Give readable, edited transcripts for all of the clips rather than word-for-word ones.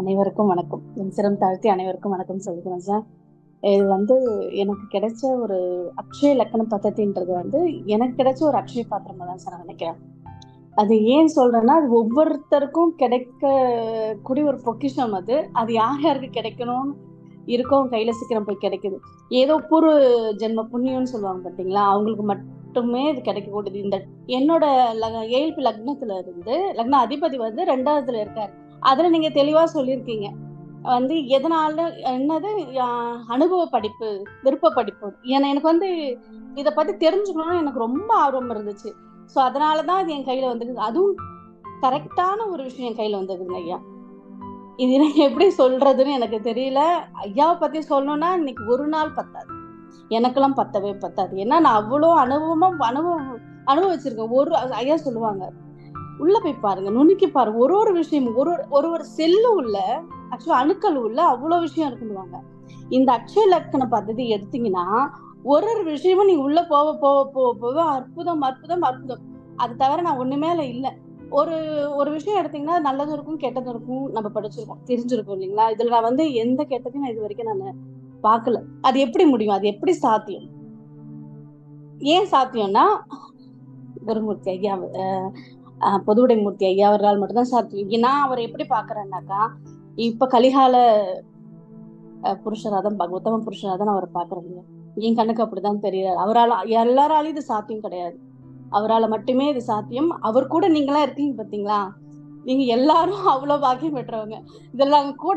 அனைவருக்கும் வணக்கம். என் சிரம் தாழ்த்தி அனைவருக்கும் வணக்கம் சொல்லிக்கிறேன் சார். இது எனக்கு கிடைச்ச ஒரு அக்ஷய லக்கண பத்ததின்றது எனக்கு கிடைச்ச ஒரு அக்ஷய பாத்திரமா தான் சார் நான் நினைக்கிறேன். அது ஏன் சொல்றேன்னா, அது ஒவ்வொருத்தருக்கும் கிடைக்கக்கூடிய ஒரு பொக்கிஷம் அது. அது யார் யாருக்கு கிடைக்கணும்னு இருக்கோ கையில சீக்கிரம் போய் கிடைக்குது. ஏதோ பூர்வ ஜென்ம புண்ணியம்னு சொல்லுவாங்க பார்த்தீங்களா? அவங்களுக்கு மட்டுமே இது கிடைக்கக்கூடியது. என்னோட ஏழ்பு லக்னத்துல இருந்து லக்ன அதிபதி 2வதுல இருக்காரு. அதுல நீங்க தெளிவா சொல்லியிருக்கீங்க. எதனால என்னது அனுபவ படிப்பு, விருப்ப படிப்பு. எனக்கு இத பத்தி தெரிஞ்சுக்கணும்னு எனக்கு ரொம்ப ஆர்வம் இருந்துச்சு. சோ அதனாலதான் இது என் கையில வந்தது. அதுவும் கரெக்டான ஒரு விஷயம் என் கையில வந்ததுங்க ஐயா. இது எனக்கு எப்படி சொல்றதுன்னு எனக்கு தெரியல. ஐயாவை பத்தி சொல்லணும்னா இன்னைக்கு ஒரு நாள் பத்தாது. எனக்கெல்லாம் பத்தவே பத்தாது. ஏன்னா நான் அவ்வளோ அனுபவிச்சிருக்கேன். ஐயா சொல்லுவாங்க, உள்ள போய் பாருங்க, நுணுக்கி பாருங்க. ஒரு விஷயமும் ஒரு செல்லு உள்ள ஆக்சுவலா அணுக்கள் உள்ள அவ்வளவு விஷயம் இருக்குவாங்க. இந்த அக்ஷய லக்கண பദ്ധதி எடுத்தீங்கன்னா ஒரு விஷயமும் நீங்க உள்ள போக போக போக போக அற்புதம் அற்புதம் அற்புதம். அது தவிர நான் ஒண்ணுமே இல்ல. ஒரு விஷயம் எடுத்தீங்கன்னா நல்லதும் இருக்கும் கெட்டதும் இருக்கும். நம்ம படிச்சிருக்கோம், தெரிஞ்சிருக்கோம் இல்லைங்களா? இதுல நான் எந்த கெட்டதையும் நான் இது வரைக்கும் நான் பார்க்கல. அது எப்படி முடியும்? அது எப்படி சாத்தியம்? ஏன் சாத்தியம்னா குருமூர்த்தி ஐயா, பொதுவுடைமூர்த்தி ஐயா அவர்களால் மட்டும்தான் சாத்தியம். நான் அவரை எப்படி பாக்குறேன்னாக்கா, இப்ப கலிகால புருஷராதான் உத்தம புருஷராதான் அவரை பாக்குறேங்க. என் கண்ணுக்கு அப்படிதான் தெரியாது. எல்லாராலையும் இது சாத்தியம் கிடையாது. அவரால் மட்டுமே இது சாத்தியம். அவர் கூட நீங்களாம் இருக்கீங்க பாத்தீங்களா? நீங்க எல்லாரும் அவ்வளவு பாக்கியம் பெற்றவங்க. இதெல்லாம் கூட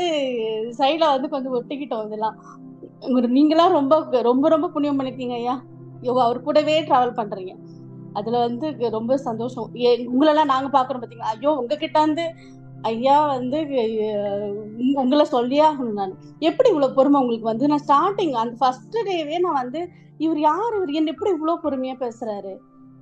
சைட்ல கொஞ்சம் ஒட்டிக்கிட்டோம். இதெல்லாம் நீங்களாம் ரொம்ப ரொம்ப ரொம்ப புண்ணியம் பண்ணிருக்கீங்க ஐயா. அவர் கூடவே டிராவல் பண்றீங்க. அதுல ரொம்ப சந்தோஷம். உங்களெல்லாம் நாங்க பாக்குறோம் பாத்தீங்களா? ஐயோ உங்ககிட்ட ஐயா உங்களை சொல்லியே ஆகணும். நான் எப்படி இவ்வளவு பொறுமை உங்களுக்கு நான் ஸ்டார்டிங் அந்த ஃபர்ஸ்ட் டேவே நான் இவர் யார், இவர் என்ன எப்படி இவ்வளவு பொறுமையா பேசுறாரு?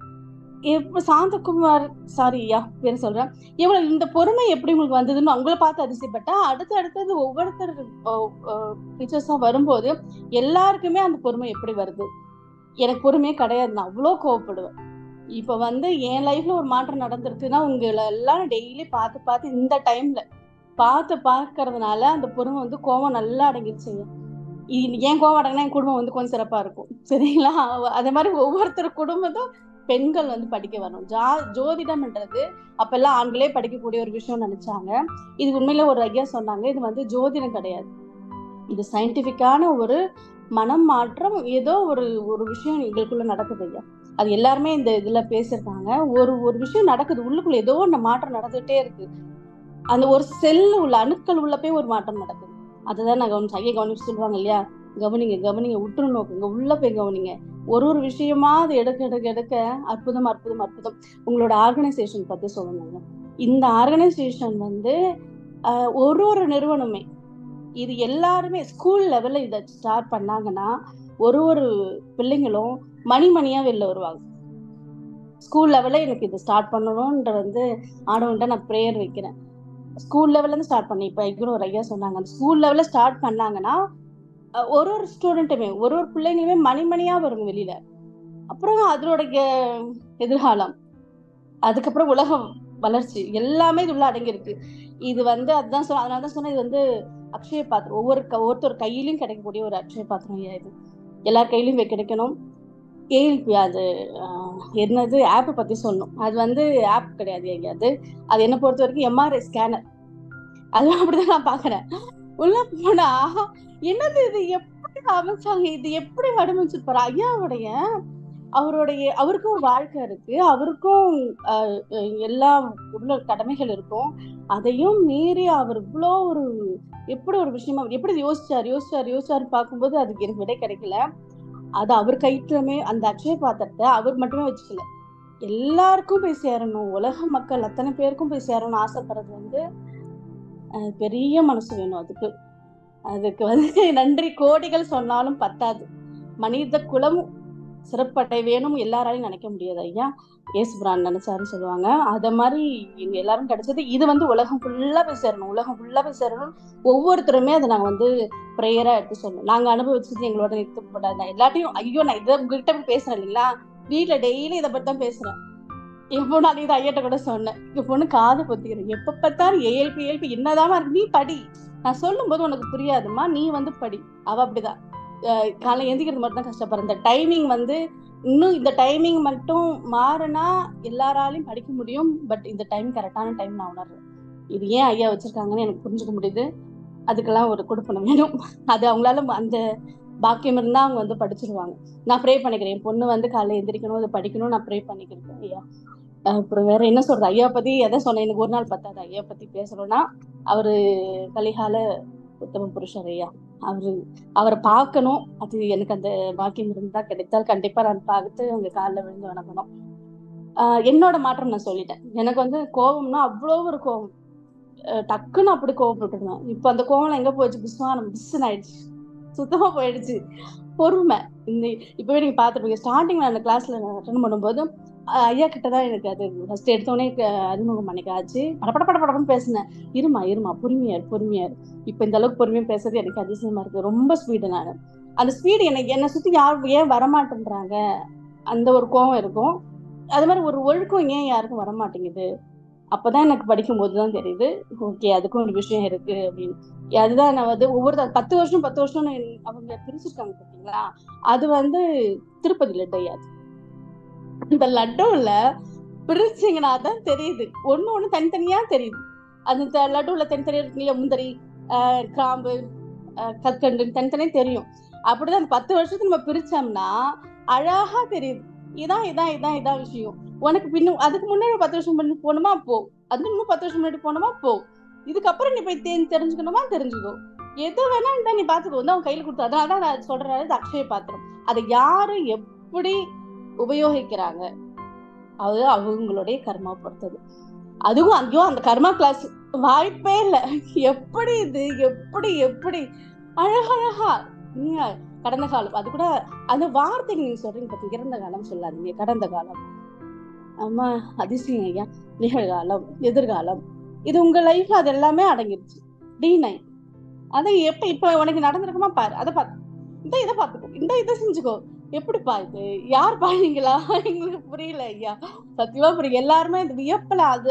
சாந்தகுமார் சாரி ஐயா பேர் சொல்றேன். இவ்வளவு இந்த பொறுமை எப்படி உங்களுக்கு வந்ததுன்னு உங்களை பார்த்து அதிசயப்பட்டா, அடுத்தது ஒவ்வொருத்தர் டீச்சர்ஸா வரும்போது எல்லாருக்குமே அந்த பொறுமை எப்படி வருது? எனக்கு பொறுமையே கிடையாது. நான் அவ்வளவு கோவப்படுவேன். இப்ப என் லைஃப்ல ஒரு மாற்றம் நடந்திருக்குன்னா உங்களை எல்லாம் டெய்லி பார்த்து இந்த டைம்ல பார்க்கறதுனால அந்த பொறுமை கோவம் நல்லா அடங்கிருச்சுங்க. ஏன் கோவம் அடங்கினா என் குடும்பம் கொஞ்சம் சிறப்பா இருக்கும். சரிங்களா? அதே மாதிரி ஒவ்வொருத்தர் குடும்பத்தும் பெண்கள் படிக்க வரணும். ஜோதிடம்ன்றது அப்பெல்லாம் ஆண்களே படிக்கக்கூடிய ஒரு விஷயம் நினைச்சாங்க. இது உண்மையில ஒரு ஐயா சொன்னாங்க, இது ஜோதிடம் கிடையாது. இது சயின்டிபிக்கான ஒரு மனம் மாற்றம். ஏதோ ஒரு விஷயம் எங்களுக்குள்ள நடக்குது ஐயா. அது எல்லாருமே இந்த இதுல பேசிருக்காங்க. ஒரு விஷயம் நடக்குது, உள்ளுக்குள்ள ஏதோ ஒண்ணு மாற்றம் நடந்துட்டே இருக்கு. அந்த ஒரு செல்லு உள்ள அணுக்கள் உள்ள போய் ஒரு மாற்றம் நடக்குது. அதுதான் நான் கவனிச்சு சொல்லுவாங்க இல்லையா? கவனிங்க உற்று நோக்குங்க, உள்ள போய் கவனிங்க. ஒரு விஷயமா அது எடுக்க அற்புதம் அற்புதம் அற்புதம். உங்களோட ஆர்கனைசேஷன் பத்தி சொல்லணுங்க. இந்த ஆர்கனைசேஷன் ஒரு நிறுவனமே இது எல்லாருமே ஸ்கூல் லெவல்ல இதை ஸ்டார்ட் பண்ணாங்கன்னா ஒரு பிள்ளைங்களும் மணிமணியா வெளில வருவாங்க. ஸ்கூல் லெவல்ல எனக்கு இது ஸ்டார்ட் பண்ணணும்ன்ற ஆண்டவன்கிட்ட நான் ப்ரேயர் வைக்கிறேன். ஸ்கூல் லெவல்ல இருந்து ஸ்டார்ட் பண்ணி இப்ப ஒரு ஐயா சொன்னாங்க, ஸ்கூல் லெவல்ல ஸ்டார்ட் பண்ணாங்கன்னா ஒரு ஸ்டூடெண்ட்டுமே ஒரு பிள்ளைங்களுமே மணிமணியா வருங்க வெளியில. அப்புறம் அதோட எதிர்காலம், அதுக்கப்புறம் உலகம் வளர்ச்சி எல்லாமே இது உள்ள அடங்கியிருக்கு. இது அதுதான் அதனாலதான் சொன்னா இது அக்ஷய பாத்திரம். ஒவ்வொருத்தர் கையிலும் கிடைக்கக்கூடிய ஒரு அக்ஷய பாத்திரம் ஐயா. இது எல்லார் கையிலும் கிடைக்கணும். கேள்வி அது என்னது ஆப் பத்தி சொல்லணும். அது ஆப் கிடையாது ஐயா. அது என்ன பொறுத்த வரைக்கும் MRI ஸ்கேனர். அது அப்படிதான் நான் பாக்குறேன். உள்ள போனா என்னது இது, எப்படி அமைச்சாங்க, இது எப்படி வடிவமைச்சிருப்பாரு ஐயாவுடைய அவருக்கும் ஒரு வாழ்க்கை இருக்கு. அவருக்கும் எல்லா உள்ள கடமைகள் இருக்கும். அதையும் மீறி அவர் இவ்வளோ எப்படி ஒரு விஷயமா எப்படி யோசிச்சாரு பார்க்கும்போது அதுக்கு எனக்கு விடை கிடைக்கல. அது அவர் கைட்டுமே அந்த அக்ஷய பாத்திரத்தை அவர் மட்டுமே வச்சுக்கல, எல்லாருக்கும் போய் சேரணும். உலக மக்கள் அத்தனை பேருக்கும் போய் சேரணும்னு ஆசைப்படுறது பெரிய மனசு வேணும். அதுக்கு நன்றி கோடிகள் சொன்னாலும் பத்தாது. மனித குலம் சிறப்படை வேணும் எல்லாராலையும் நினைக்க முடியாது ஐயா. ஏசுபிரான் நினைச்சாருன்னு சொல்லுவாங்க. அத மாதிரி எங்க எல்லாரும் கிடைச்சது. இது உலகம் ஃபுல்லா போய் சேரணும். ஒவ்வொருத்தருமே அதை நாங்க ப்ரேயரா எடுத்து சொல்லணும். நாங்க அனுபவிச்சது எங்களோட நிறுத்தப்படாது. நான் எல்லாத்தையும் ஐயோ நான் இதை உங்ககிட்ட பேசுறேன் இல்லைங்களா? வீட்டுல டெய்லி இதை பத்தி தான் பேசுறேன். என் பொண்ணு அன்னைக்கு ஐயாட்ட கூட சொன்னேன், என் பொண்ணு காது பொத்திக்கிறேன், எப்ப பார்த்தாலும் ஏஎல்பி ஏஎல்பி என்னதான் இருக்கு, நீ படி, நான் சொல்லும் போது உனக்கு புரியாதுமா, நீ வந்து படி. அவ அப்படிதான் காலைல எந்திக்கிறது மட்டும் தான் கஷ்டப்படுற. இந்த டைமிங் வந்து இன்னும் இந்த டைமிங் மட்டும் மாறினா எல்லாராலையும் படிக்க முடியும். பட் இந்த டைம் கரெக்டான டைம் நான் உணர்றேன். இது ஏன் ஐயா வச்சிருக்காங்கன்னு எனக்கு புரிஞ்சுக்க முடியுது. அதுக்கெல்லாம் ஒரு கொடுப்பனம் வேணும். அது அவங்களால அந்த பாக்கியம் இருந்தா அவங்க வந்து படிச்சிருவாங்க. நான் ப்ரே பண்ணிக்கிறேன், என் பொண்ணு வந்து காலைல எந்திரிக்கணும், அதை படிக்கணும், நான் ப்ரே பண்ணிக்கிறேன் ஐயா. அப்புறம் வேற என்ன சொல்றது, ஐயா பத்தி எதை சொன்னேன், எனக்கு ஒரு நாள் பத்தாது ஐயா பத்தி பேசணும்னா. அவரு கலிகால உத்தம புருஷர் ஐயா. அவரை பார்க்கணும். அது எனக்கு அந்த பாக்கியம் இருந்தா கிடைத்தால் கண்டிப்பா நான் பார்த்து அவங்க காலில் விழுந்து வணங்கணும். என்னோட மாற்றம் நான் சொல்லிட்டேன். எனக்கு வந்து கோபம்னா அவ்வளோ ஒரு கோபம், டக்குன்னு அப்படி கோவப்பட்டுருந்தேன். இப்ப அந்த கோவம் எங்க போயிடுச்சு, பிஸ்ன்னு ஆயிடுச்சு, சுத்தமா போயிடுச்சு. பொறுமை. இப்பவே நீங்க பாத்துருப்பீங்க, ஸ்டார்டிங்ல அந்த கிளாஸ்ல அட்டெண்ட் பண்ணும்போது ஐயா கிட்டதான் எனக்கு அது ஃபர்ஸ்ட் எடுத்தோடனே அறிமுகம் பண்ணிக்காச்சு. படப்படன்னு பேசினேன். இருமா பொறுமையாரு. இப்ப இந்த அளவுக்கு பொறுமையா பேசுறது எனக்கு அதிசயமா இருக்கு. ரொம்ப ஸ்பீடு. நான் அந்த ஸ்பீடு என்னை சுத்தி யாரும் ஏன் வரமாட்டேன்றாங்க, அந்த ஒரு கோவம் இருக்கும். அது மாதிரி ஒரு ஒழுக்கம் ஏன் யாருக்கும் வரமாட்டேங்குது. அப்பதான் எனக்கு படிக்கும் போதுதான் தெரியுது, ஓகே அதுக்கும் ஒரு விஷயம் இருக்கு அப்படின்னு. அதுதான் நான் வந்து ஒவ்வொரு 10 வருஷம் அவங்க பிரிச்சிருக்காங்க பாத்தீங்களா. அது வந்து திருப்பதி லட்டு ஐயா. இந்த லட்டுல பிரிச்சிங்கன்னா தான் தெரியுது, ஒண்ணு தனித்தனியா தெரியுது. அந்த லட்டுல தனித்தனியா முந்திரி, கிராம்பு, கற்கண்டு தனித்தனியா தெரியும். அப்படிதான் அந்த 10 வருஷத்துக்கு நம்ம பிரிச்சோம்னா அழகா தெரியுது. இதான் விஷயம். உனக்கு பின்னும் அதுக்கு முன்னாடி 10 வருஷம் பண்ணி போகணுமா போ, அது இன்னும் 10 வருஷம் முன்னாடி போகணுமா போ, இதுக்கப்புறம் நீ போய் தெரிஞ்சுக்கணுமா தெரிஞ்சுக்கோ, எது வேணா நீ பாத்துக்கோ, வந்து அவன் கையில கொடுத்து. அதனாலதான் நான் சொல்றேன், இது அக்ஷய பாத்திரம். அதை யாரு எப்படி உபயோகிக்கிறாங்க அது அவங்களுடைய கர்மா பொறுத்தது. அதுவும் ஐயோ அந்த கர்மா கிளாஸ் வாய்ப்பே இல்லை. எப்படி இது எப்படி அழகழகா நீங்க கடந்த காலம், அது கூட அந்த வார்த்தைக்கு நீங்க சொல்றீங்க பத்தி, இறந்த காலம் சொல்லாதீங்க, கடந்த காலம். ஆமா, அதிசயம் ஐயா. நிகழ்காலம், எதிர்காலம், இது உங்க லைஃப்ல அது எல்லாமே அடங்கிடுச்சு. D9 அதை இப்ப உனக்கு நடந்திருக்குமா பாரு, அதை பார்த்து இதை பார்த்துக்கோ, இதை செஞ்சுக்கோ. எப்படிப்பா இது, யார் பாருங்களா, எங்களுக்கு புரியல ஐயா, சத்தியமா புரியல. எல்லாருமே இந்த வியப்புல அது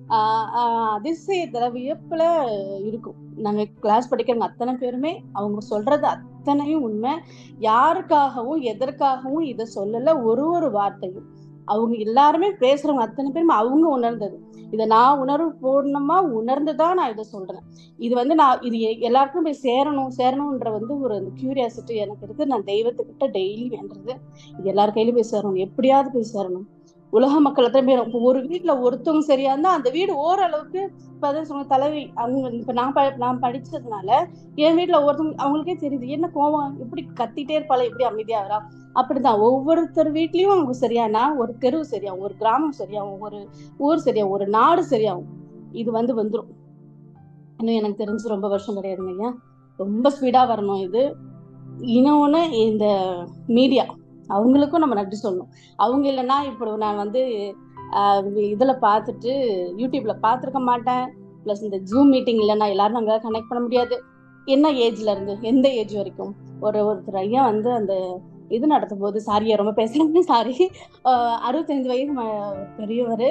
அதிசயத்துல வியப்புல இருக்கும். நாங்க கிளாஸ் படிக்கிறவங்க அத்தனை பேருமே அவங்க சொல்றது அத்தனையும் உண்மை. யாருக்காகவும் எதற்காகவும் இதை சொல்லல. ஒரு வார்த்தையும் அவங்க எல்லாருமே பேசுறவங்க அத்தனை பேருமே அவங்க உணர்ந்தது. இதை நான் உணர்வு பூர்ணமா உணர்ந்துதான் நான் இதை சொல்றேன். இது வந்து நான் இது எல்லாருக்கும் போய் சேரணும்ன்ற வந்து ஒரு கியூரியாசிட்டி எனக்கு இருக்கு. நான் தெய்வத்துக்கிட்ட டெய்லி வேண்டது, இது எல்லார் கையிலும் போய் சேரணும், எப்படியாவது போய் சேரணும். உலக மக்கள் எத்தனை பேரும், இப்போ ஒரு வீட்டுல ஒருத்தவங்க சரியா இருந்தா அந்த வீடு ஓரளவுக்கு, இப்ப அதான் சொன்ன தலைவி அவங்க, இப்ப நான் படிச்சதுனால என் வீட்டுல ஒருத்தவங்க அவங்களுக்கே தெரியுது, என்ன கோவம் எப்படி கத்திட்டே இருப்பாள, எப்படி அமைதியா வரா. அப்படிதான் ஒவ்வொருத்தர் வீட்லயும் அவங்க சரியானா ஒரு தெரு சரியாகும், ஒரு கிராமம் சரியாகும், ஒரு ஊர் சரியாகும், ஒரு நாடு சரியாகும். இது வந்து வந்துடும். இன்னும் எனக்கு தெரிஞ்சு ரொம்ப வருஷம் கிடையாதுங்க ஐயா, ரொம்ப ஸ்பீடா வரணும் இது. இன்னொன்னு இந்த மீடியா, அவங்களுக்கும் நம்ம நன்றி சொல்லணும். அவங்க இல்லைன்னா இப்போ நான் வந்து இதுல பார்த்துட்டு யூடியூப்ல பார்த்துருக்க மாட்டேன். பிளஸ் இந்த ஜூம் மீட்டிங் இல்லைன்னா எல்லாரும் நாங்க கனெக்ட் பண்ண முடியாது. என்ன ஏஜ்ல இருந்து எந்த ஏஜ் வரைக்கும் ஒருத்தர் ஐயா வந்து அந்த இது நடத்தும் போது, சாரியா ரொம்ப பேசுறேன், சாரி, 65 வயது பெரியவர்,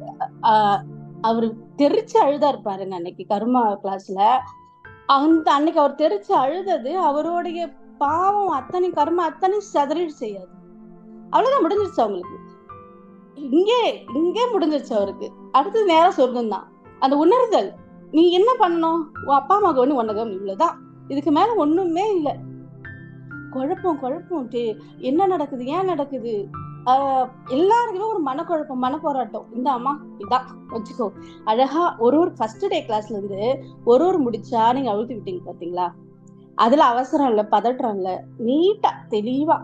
அவரு தெரிச்சு அழுதா இருப்பாருங்க அன்னைக்கு கர்மா கிளாஸ்ல. அன்னைக்கு அவர் தெரிச்சு அழுதது அவருடைய பாவம் அத்தனை கர்மா அத்தனை சதறீடு செய்யாது. அவ்வளவுதான், முடிஞ்சிருச்சு அவங்களுக்கு. இங்கே முடிஞ்சிருச்சு அவருக்கு. அடுத்தது நேரம் சொர்க்கம் தான். அந்த உணர்தல், நீ என்ன பண்ணணும், உன் அப்பா அம்மா ஒண்ணு ஒன்னகம், இவ்வளவுதான், இதுக்கு மேல ஒண்ணுமே இல்லை. குழப்பம் என்ன நடக்குது, ஏன் நடக்குது, எல்லாருக்குமே ஒரு மனக்குழப்பம், மனப்போராட்டம். இந்த அம்மா இதான் வச்சுக்கோ. அழகா ஒரு ஃபர்ஸ்ட் டே கிளாஸ்ல இருந்து ஒரு முடிச்சா நீங்க அழுத்தி விட்டீங்க பாத்தீங்களா. அதுல அவசரம் இல்ல, பதற்றம் இல்ல, நீட்டா தெளிவா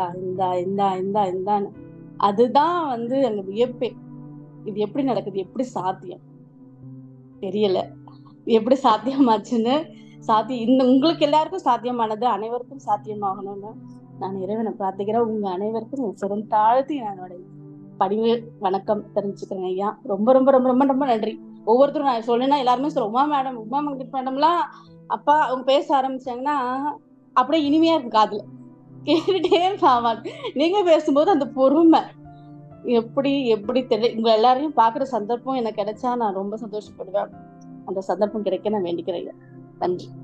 இந்தான்னு. அதுதான் வந்து அங்க வியப்பே. இது எப்படி நடக்குது, எப்படி சாத்தியம் தெரியல, எப்படி சாத்தியமாச்சுன்னு. உங்களுக்கு எல்லாருக்கும் சாத்தியமானது அனைவருக்கும் சாத்தியமாகணும்னு நான் இறைவனை பிரார்த்திக்கிறேன். உங்க அனைவருக்கும் சிறம் தாழ்த்தி என்னோட பணிவு வணக்கம் தெரிஞ்சுக்கிறேன் ஐயா. ரொம்ப ரொம்ப ரொம்ப ரொம்ப ரொம்ப நன்றி. ஒவ்வொருத்தரும் நான் சொல்லேன்னா எல்லாருமே உமா மேடம்லாம் அப்பா அவங்க பேச ஆரம்பிச்சாங்கன்னா அப்படியே இனிமையா இருக்கு, காதுல கேட்டுட்டே இருக்காங்க. நீங்க பேசும்போது அந்த பொறுமை, எப்படி எப்படி தெரியல. உங்க எல்லாரையும் பாக்குற சந்தர்ப்பம் எனக்கு கிடைச்சா நான் ரொம்ப சந்தோஷப்படுவேன். அந்த சந்தர்ப்பம் கிடைக்க நான் வேண்டிக்கிறேன். நன்றி.